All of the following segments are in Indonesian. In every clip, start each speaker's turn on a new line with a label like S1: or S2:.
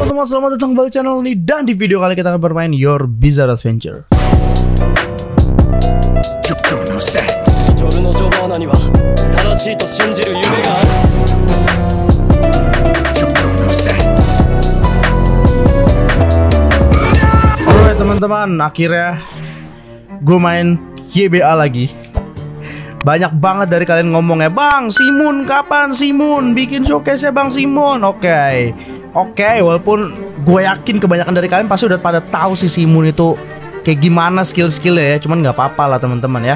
S1: teman-teman, selamat datang kembali di channel ini. Dan di video kali kita akan bermain Your Bizarre Adventure. Alright teman-teman, akhirnya gue main YBA lagi. Banyak banget dari kalian ngomongnya, Bang Simon kapan Simon bikin showcase ya Bang Simon. Oke, walaupun gue yakin kebanyakan dari kalian pasti udah pada tahu si Simon itu kayak gimana skill-skillnya ya. Cuman nggak apa-apa lah teman-teman ya.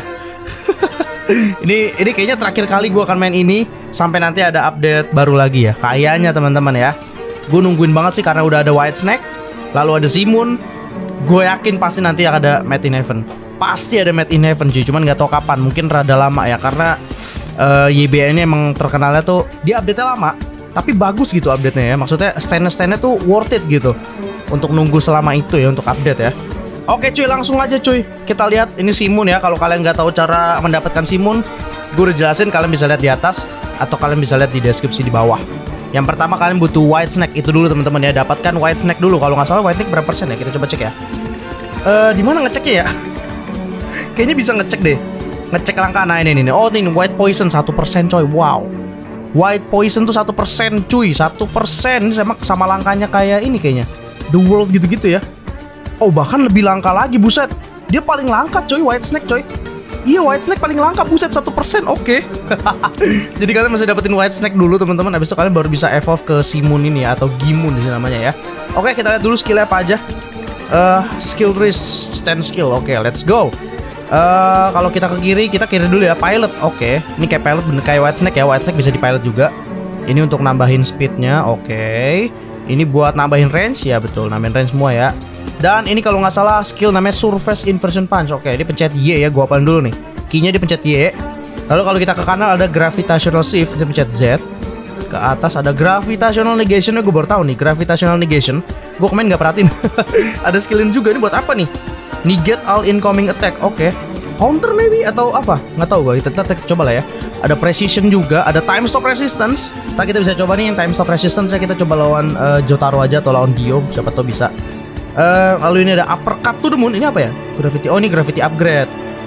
S1: ini kayaknya terakhir kali gue akan main ini sampai nanti ada update baru lagi ya. Kayaknya teman-teman ya. Gue nungguin banget sih karena udah ada White Snake, lalu ada Simon. Gue yakin pasti nanti ada Made in Heaven. Pasti ada Made in Heaven cuy, cuman nggak tahu kapan, mungkin rada lama ya karena YBA ini emang terkenalnya tuh dia update-nya lama, tapi bagus gitu update-nya ya. Maksudnya stand-nya tuh worth it gitu untuk nunggu selama itu ya untuk update ya. Oke cuy, langsung aja cuy. Kita lihat ini Simon ya. Kalau kalian nggak tahu cara mendapatkan Simon, gue udah jelasin, kalian bisa lihat di atas atau kalian bisa lihat di deskripsi di bawah. Yang pertama kalian butuh White Snake itu dulu teman-teman ya. Dapatkan White Snake dulu. Kalau nggak salah White Snake berapa persen ya? Kita coba cek ya. Di mana ngeceknya ya? Kayaknya bisa ngecek deh. Ngecek langkah. Nah ini. Oh ini White Poison 1% coy. Wow. White Poison tuh 1% cuy. 1% sama langkahnya kayak ini kayaknya The World gitu-gitu ya. Oh bahkan lebih langka lagi, buset. Dia paling langka coy, White Snake coy. Iya, White Snake paling langka, buset, 1%. Oke. Jadi kalian masih dapetin White Snake dulu teman-teman. Habis itu kalian baru bisa evolve ke Simon ini ya, atau Gimun di namanya ya. Oke, kita lihat dulu skillnya apa aja. Skill tree stand skill. Oke, let's go. Kalau kita ke kiri dulu ya, pilot. Oke, ini kayak pilot bener kayak White Snake ya. White Snake bisa di pilot juga. Ini untuk nambahin speednya. Oke. Ini buat nambahin range ya, betul, nambahin range semua ya. Dan ini kalau nggak salah skill namanya Surface Inversion Punch. Oke, ini pencet Y ya, gua apalin dulu nih. Key-nya dipencet Y. Lalu kalau kita ke kanan ada Gravitational Shift, kita pencet Z. Ke atas ada Gravitational Negation. Gue baru tahu nih Gravitational Negation. Gue kemarin nggak perhatiin. Ada skillin juga, ini buat apa nih? Negate all incoming attack. Oke. Counter maybe atau apa? Nggak tahu gue. Kita coba lah ya. Ada Precision juga, ada Time Stop Resistance. Ntar kita bisa coba nih yang Time Stop Resistance ya. Kita coba lawan Jotaro aja atau lawan Dio, siapa tahu bisa. Lalu ini ada Uppercut to the Moon. Ini apa ya? Gravity. Oh ini Gravity Upgrade.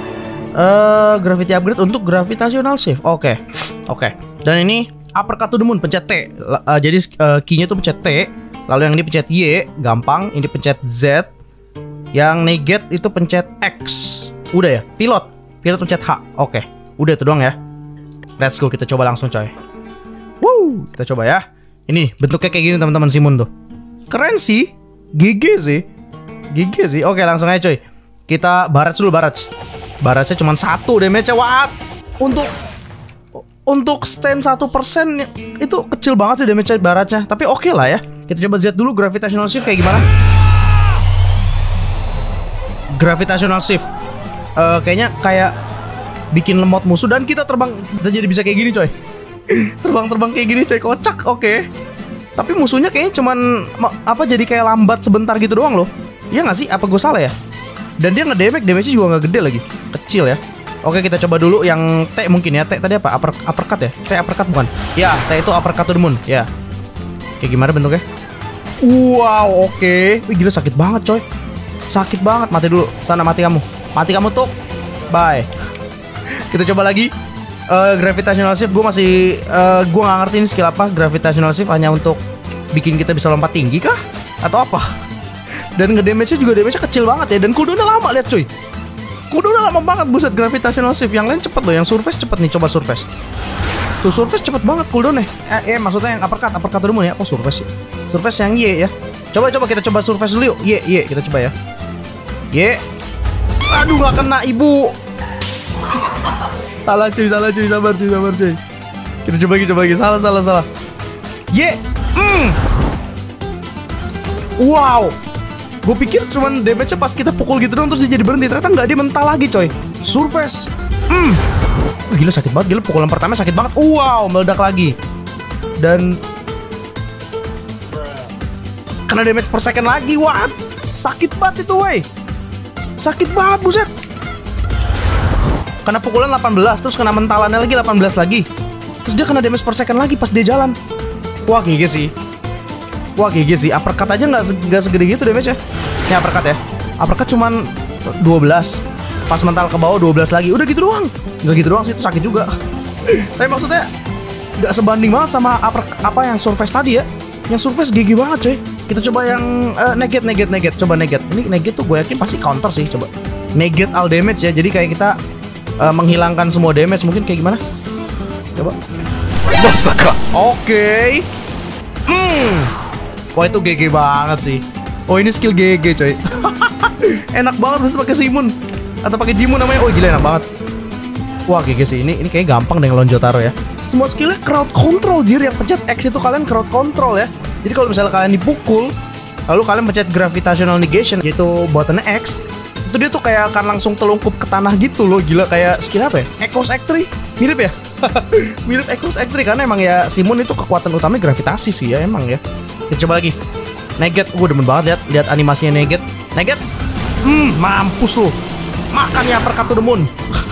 S1: Gravity Upgrade untuk Gravitational Shift. Oke. Dan ini Uppercut to the Moon, pencet T. Jadi key-nya tuh pencet T. Lalu yang ini pencet Y, gampang. Ini pencet Z. Yang negate itu pencet X. Udah ya. Pilot pencet H. Oke. Udah itu doang ya. Let's go, kita coba langsung coy. Woo, kita coba ya. Ini bentuknya kayak gini teman-teman Simon tuh. Keren sih. GG sih. Oke, langsung aja coy. Kita barrage dulu, barrage-nya cuma 1 damage-nya. What? Untuk stand 1% itu kecil banget sih damage barrage-nya. Tapi oke lah ya. Kita coba Z dulu Gravitational Shift kayak gimana. Gravitational Shift kayaknya kayak bikin lemot musuh. Dan kita terbang, kita jadi bisa kayak gini coy. Terbang kayak gini coy, kocak. Oke. Tapi musuhnya kayaknya cuman jadi kayak lambat sebentar gitu doang loh. Iya nggak sih? Apa gue salah ya? Dan dia damage-nya juga nggak gede lagi, kecil ya. Oke, kita coba dulu yang T mungkin ya. T tadi apa? Uppercut ya? T uppercut bukan? Ya, T itu Uppercut to the Moon. Ya. Kayak gimana bentuknya? Wow, oke. Wih, gila sakit banget coy. Sakit banget. Mati dulu. Sana, mati kamu tuh. Bye. Kita coba lagi. Gravitational Shift gue masih gue nggak ngerti ini skill apa. Gravitational Shift hanya untuk bikin kita bisa lompat tinggi kah? Atau apa? Dan ngedamage-nya juga damage-nya kecil banget ya. Dan cooldown-nya lama, lihat cuy. Cooldown-nya lama banget, buset. Gravitational Shift yang lain cepet loh. Yang Surface cepet nih, coba Surface. Tuh Surface cepet banget cooldown-nya. Maksudnya yang uppercut dulu ya. Oh Surface ya. Surface yang Y ya. Coba kita coba Surface dulu yuk. Y kita coba ya. Y. Aduh nggak kena ibu. Salah cuy, sabar cuy. Kita coba lagi, salah. Ye, wow. Gue pikir cuman damage-nya pas kita pukul gitu doang terus dia jadi berhenti. Ternyata nggak, dia mental lagi coy. Surface. Gila sakit banget, gila pukulan pertama sakit banget. Wow, meledak lagi. Dan kena damage per second lagi, what? Sakit banget itu, wey. Sakit banget, buset. Kena pukulan 18, terus kena mentalannya lagi 18 lagi. Terus dia kena damage per second lagi pas dia jalan. Wah, GG sih. Wah GG sih, uppercut aja nggak segede gitu damage ya. Ini uppercut ya. Uppercut cuman 12. Pas mental ke bawah 12 lagi. Udah gitu doang. Nggak gitu doang sih, itu sakit juga. Tapi maksudnya nggak sebanding banget sama apa yang surface tadi ya. Yang surface GG banget coy. Kita coba yang negate. Coba negate. Ini negate tuh gue yakin pasti counter sih. Coba negate all damage ya. Jadi kayak kita menghilangkan semua damage. Mungkin kayak gimana? Coba. Masaka. Oke. Wah itu GG banget sih. Oh ini skill GG coy. Enak banget mesti pakai Simon atau pakai Jimon namanya. Oh gila enak banget. Wah GG sih, ini kayak gampang deh ngelon Jotaro ya. Semua skillnya crowd control, jir. Yang pencet X itu kalian crowd control ya. Jadi kalau misalnya kalian dipukul, lalu kalian pencet gravitational negation, gitu buttonnya X, itu dia tuh kayak akan langsung telungkup ke tanah gitu loh. Gila, kayak skill apa ya? Echoes X3, mirip ya? Mirip Echoes X3 karena emang ya Simon itu kekuatan utamanya gravitasi sih ya emang ya. Kita coba lagi. Negate, gue demen banget lihat animasinya Negate. Negate, mampus lo. Makan ya uppercut to the moon.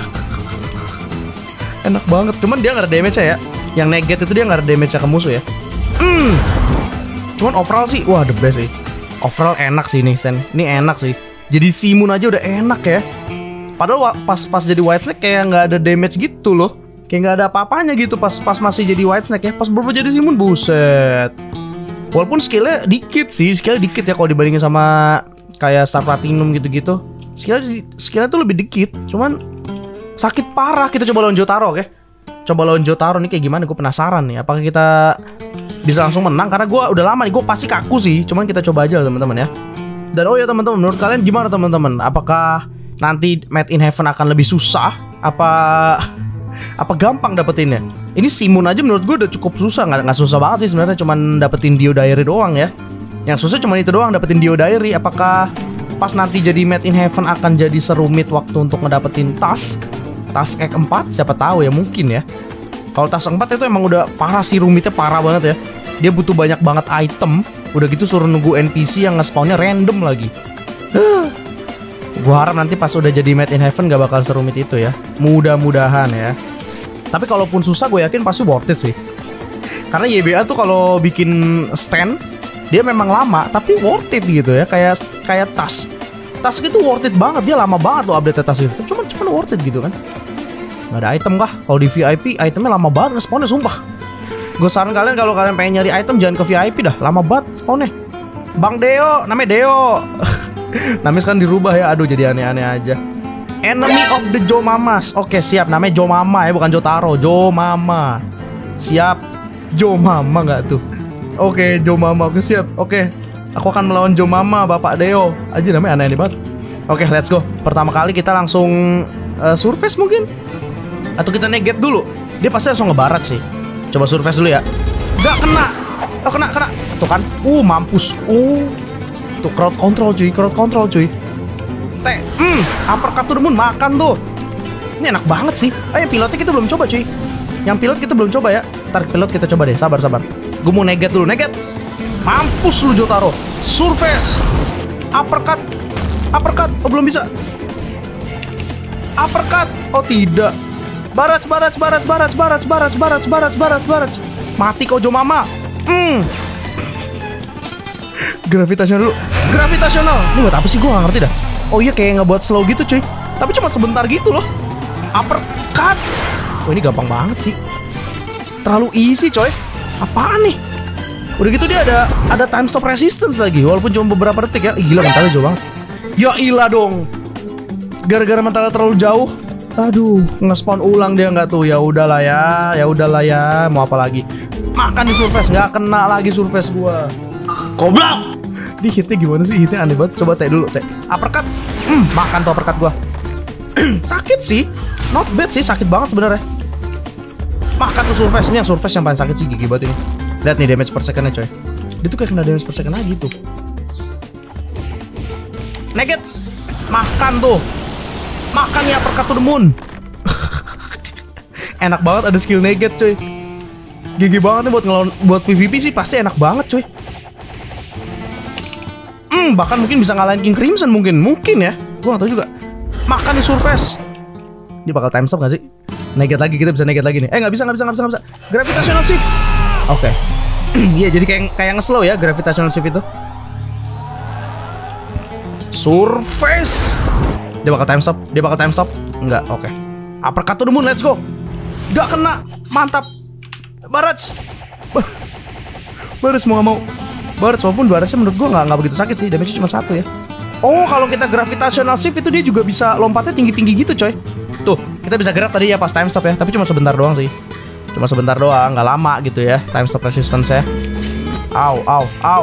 S1: Enak banget, cuman dia nggak ada damage ya. Yang Negate itu dia nggak ada damage ke musuh ya. Cuman overall sih, wah the best sih. Overall enak sih ini Sen. Ini enak sih. Jadi Simon aja udah enak ya. Padahal pas jadi White Snake kayak nggak ada damage gitu loh. Kayak nggak ada apa-apanya gitu pas masih jadi White Snake ya. Pas berubah jadi Simon, buset. Walaupun skillnya dikit sih, skillnya dikit ya kalau dibandingin sama kayak Star Platinum gitu-gitu. Skillnya tuh lebih dikit, cuman sakit parah. Kita coba lawan Jotaro, oke? Coba lawan Jotaro nih kayak gimana? Gue penasaran nih. Apakah kita bisa langsung menang? Karena gue udah lama nih, gue pasti kaku sih. Cuman kita coba aja teman-teman ya. Dan oh ya teman-teman, menurut kalian gimana teman-teman? Apakah nanti Made in Heaven akan lebih susah? Apa gampang dapetinnya? Ini Simon aja menurut gue udah cukup susah. Nggak susah banget sih sebenarnya. Cuman dapetin Dio Diary doang ya. Yang susah cuma itu doang, dapetin Dio Diary. Apakah pas nanti jadi Made in Heaven akan jadi serumit waktu untuk ngedapetin task X 4? Siapa tahu ya, mungkin ya. Kalau task 4 itu emang udah parah sih, rumitnya parah banget ya. Dia butuh banyak banget item. Udah gitu suruh nunggu NPC yang nge-spawnnya random lagi. Gua harap nanti pas udah jadi Made in Heaven gak bakal serumit itu ya. Mudah-mudahan ya. Tapi kalaupun susah gue yakin pasti worth it sih. Karena YBA tuh kalau bikin stand dia memang lama tapi worth it gitu ya. Kayak task itu worth it banget. Dia lama banget loh update task itu. Cuman worth it gitu kan. Gak ada item kah? Kalau di VIP itemnya lama banget nge-spawnnya, sumpah. Gue saran kalian kalau kalian pengen nyari item jangan ke VIP dah, lama banget spawnnya. Bang Deo, namanya Deo. Namanya sekarang dirubah ya, aduh jadi aneh-aneh aja. Enemy of the Jomamas. Oke siap, namanya Jomama ya, bukan Jotaro. Jomama. Siap. Jomama nggak tuh? Oke, Jomama. Oke siap. Oke, aku akan melawan Jomama, Bapak Deo. Aja namanya aneh-aneh banget. Oke, let's go. Pertama kali kita langsung surface mungkin. Atau kita negate dulu. Dia pasti langsung ngebarat sih. Coba surface dulu ya. Gak kena. Oh kena. Tuh kan. Mampus. Tuh crowd control cuy. Uppercut to the moon, makan tuh. Ini enak banget sih. Yang pilotnya kita belum coba cuy. Yang pilot kita belum coba ya. Ntar pilot kita coba deh, sabar. Gue mau negate dulu, negate. Mampus lu Jotaro. Surface. Uppercut. Oh belum bisa. Uppercut. Oh tidak. Barat. Mati kau Jomama. Gravitasional dulu. Ini buat apa sih, gue gak ngerti dah. Oh iya kayak ngebuat slow gitu cuy. Tapi cuma sebentar gitu loh. Uppercut. Oh ini gampang banget sih. Terlalu easy coy. Apaan nih? Udah gitu dia ada time stop resistance lagi. Walaupun cuma beberapa detik ya. Gila mentalnya jauh banget. Ya ilah dong. Gara-gara mentalnya terlalu jauh. Aduh, nge-spawn ulang dia nggak tuh. Ya udahlah ya. Mau apa lagi? Makan di surface, nggak kena lagi surface gua. Goblok. Di hitnya gimana sih? Hitnya aneh banget. Coba teh dulu, teh. Uppercut. Makan tuh uppercut gua. Sakit sih. Not bad sih, sakit banget sebenarnya. Makan tuh surface. Ini yang surface yang paling sakit sih, gigi banget ini. Lihat nih damage per second-nya coy. Dia tuh kayak kena damage per second lagi tuh. Negate. Makan tuh. Makan ya uppercut to the moon. Enak banget ada skill negate coy. GG banget nih buat ngelawan, buat PvP sih pasti enak banget coy. Bahkan mungkin bisa ngalahin King Crimson mungkin ya. Gua gak tau juga. Makan di surface. Dia bakal time stop gak sih? Negate lagi, kita bisa negate lagi nih. Gak bisa. Gravitational shift. Oke. Iya, jadi kayak nge-slow ya gravitational shift itu. Surface. Dia bakal time stop. Enggak, oke. Uppercut to the moon, let's go. Gak kena, mantap. Barats. Barats mau gak mau. Barats, walaupun Barats menurut gua nggak begitu sakit sih, damage-nya cuma 1 ya. Oh, kalau kita gravitational shift itu dia juga bisa lompatnya tinggi-tinggi gitu coy. Tuh, kita bisa gerak tadi ya pas time stop ya, tapi cuma sebentar doang sih. Cuma sebentar doang, nggak lama gitu ya time stop resistance ya. Au.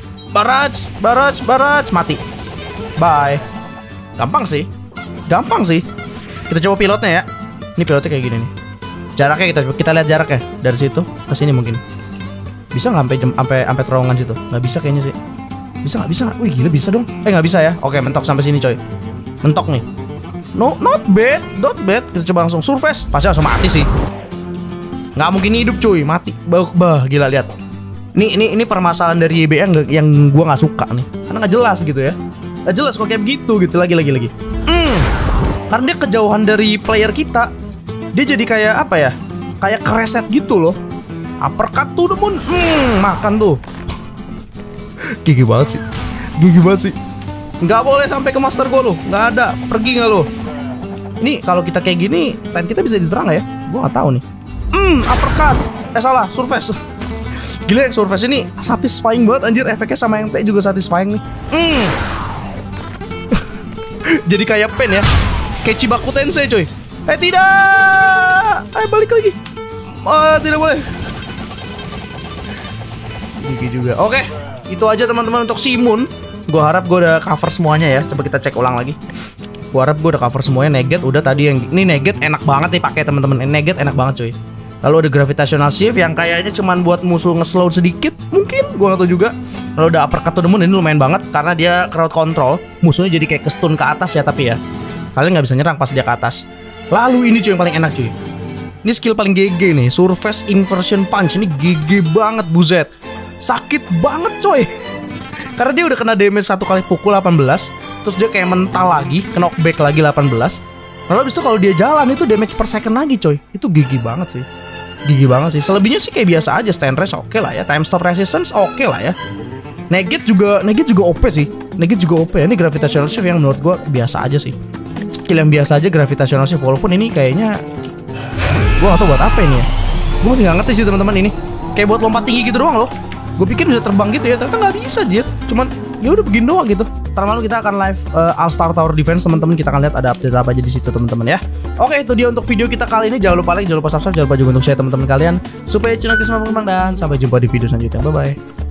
S1: Barats, mati. Bye. Gampang sih. Kita coba pilotnya ya. Ini pilotnya kayak gini nih. Jaraknya kita lihat jaraknya dari situ ke sini mungkin. Bisa nggak sampai terowongan situ? Nggak bisa kayaknya sih. Bisa nggak? Wih gila bisa dong. Nggak bisa ya. Oke, mentok sampai sini coy. Mentok nih. No, not bad. Kita coba langsung surface. Pasti langsung mati sih. Nggak mungkin hidup cuy, mati. Bah, gila lihat. Ini permasalahan dari YBA yang gua nggak suka nih. Karena nggak jelas gitu ya. Nggak jelas kok kayak begitu gitu lagi. Karena dia kejauhan dari player kita. Dia jadi kayak apa ya? Kayak kereset gitu loh. Uppercut to the moon. Makan tuh. Gigi banget sih. Nggak boleh sampai ke master gua loh. Nggak ada. Pergi nggak lo? Ini kalau kita kayak gini, time kita bisa diserang nggak ya? Gua nggak tahu nih. Uppercut. Salah. Surface. Gila, yang surface ini satisfying banget anjir. Efeknya sama yang T juga satisfying nih. Jadi kayak pen ya. Kayak Chibaku Tensei coy. Tidak. Balik lagi. Tidak boleh. Gigi juga. Oke, itu aja teman-teman untuk Simon. Gue harap gue udah cover semuanya ya. Coba kita cek ulang lagi. Gue harap gue udah cover semuanya. Neget udah tadi yang ini Neget enak banget nih pakai teman-teman. Neget enak banget coy. Lalu ada gravitational shift yang kayaknya cuman buat musuh nge-slow sedikit. Mungkin, gue gak tahu juga. Lalu ada uppercut to the moon, ini lumayan banget. Karena dia crowd control. Musuhnya jadi kayak ke-stun ke atas ya, tapi ya kalian gak bisa nyerang pas dia ke atas. Lalu ini cuy yang paling enak cuy. Ini skill paling GG nih, Surface Inversion Punch. Ini GG banget buset. Sakit banget coy. Karena dia udah kena damage 1 kali pukul 18. Terus dia kayak mental lagi, knockback lagi 18. Lalu abis itu kalau dia jalan itu damage per second lagi coy. Itu GG banget sih. Selebihnya sih kayak biasa aja. Stand race oke lah ya. Time stop resistance oke lah ya. Neget juga OP sih. Ini gravitational shift yang menurut gua biasa aja sih. Skill yang biasa aja gravitational shift. Walaupun ini kayaknya gua gak tau buat apa ini ya. Gua masih gak ngerti sih teman-teman ini. Kayak buat lompat tinggi gitu doang loh. Gue pikir bisa terbang gitu ya, ternyata nggak bisa dia. Cuman ya udah begini doang gitu. Ntar malam kita akan live All Star Tower Defense teman-teman. Kita akan lihat ada update apa aja di situ teman-teman ya. Oke, itu dia untuk video kita kali ini. Jangan lupa like, jangan lupa subscribe, jangan lupa juga untuk share teman-teman kalian supaya channel kita semakin berkembang, dan sampai jumpa di video selanjutnya. Bye bye.